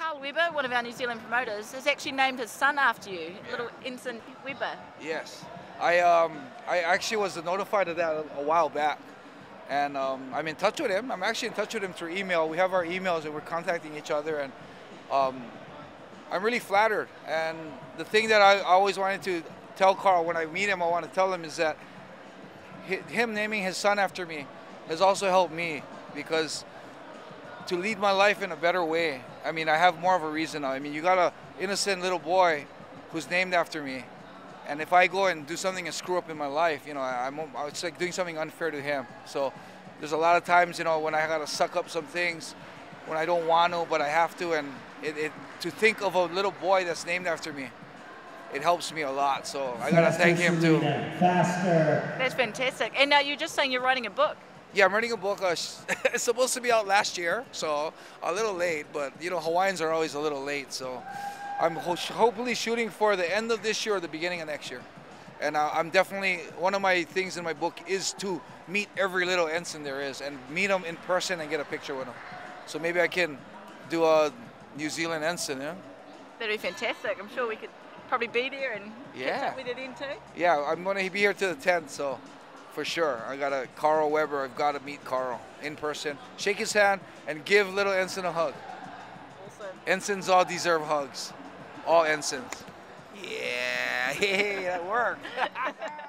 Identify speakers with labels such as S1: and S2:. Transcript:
S1: Carl Weber, one of our New Zealand promoters, has actually named his son after you, little Enson Weber.
S2: Yes. I actually was notified of that a while back. And I'm in touch with him. I'm actually in touch with him through email. We have our emails and we're contacting each other. And I'm really flattered. And the thing that I always wanted to tell Carl when I meet him, I want to tell him is that him naming his son after me has also helped me, because to lead my life in a better way. I mean, I have more of a reason now. I mean, you got an innocent little boy who's named after me. And if I go and do something and screw up in my life, you know, it's like doing something unfair to him. So there's a lot of times, you know, when I got to suck up some things, when I don't want to, but I have to. And to think of a little boy that's named after me, it helps me a lot. So I got to thank him too.
S3: Faster.
S1: That's fantastic. And now you're just saying you're writing a book.
S2: Yeah, I'm writing a book. It's supposed to be out last year, so a little late. But, you know, Hawaiians are always a little late. So I'm hopefully shooting for the end of this year or the beginning of next year. And I'm definitely, one of my things in my book is to meet every little ensign there is and meet them in person and get a picture with them. So maybe I can do a New Zealand ensign, yeah?
S1: That'd be fantastic. I'm sure we could probably be there and catch up with it then too.
S2: Yeah, I'm going to be here to the 10th, so for sure. I got Carl Weber. I've got to meet Carl in person, shake his hand, and give little ensign a hug.
S1: Awesome.
S2: Ensigns all deserve hugs. All ensigns. Yeah, hey, that worked.